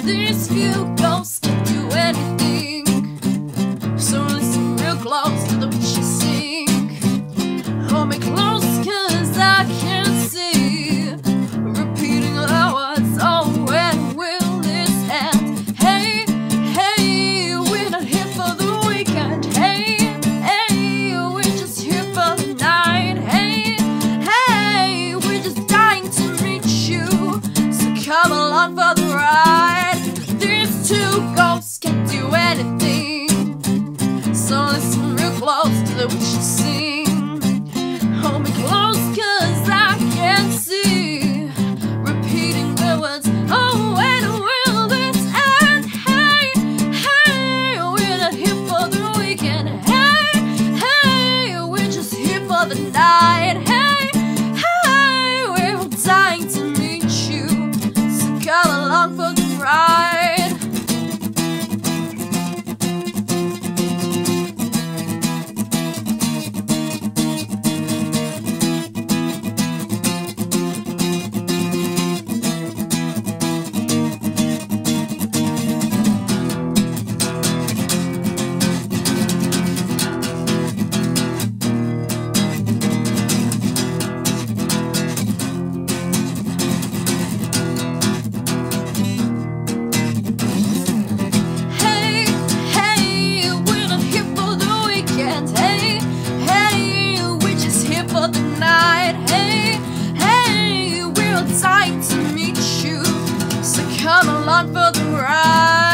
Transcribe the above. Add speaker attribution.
Speaker 1: These few ghosts can do anything, so listen real close to the witch sing. Hold me close 'cause I can see repeating the words. Oh, when will this end? Hey, hey, we're not here for the weekend. Hey, hey, we're just here for the night. Hey, hey, we're just dying to meet you, so come along for the ride. These two ghosts can't do anything, so listen real close to the witch sing. Hold me close 'cause I can see repeating the words. Oh, when will this end? Hey, hey, we're not here for the weekend. Hey, hey, we're just here for the night. Hey, hey, we're all dying to meet you, so come along for the ride. Come along for the ride.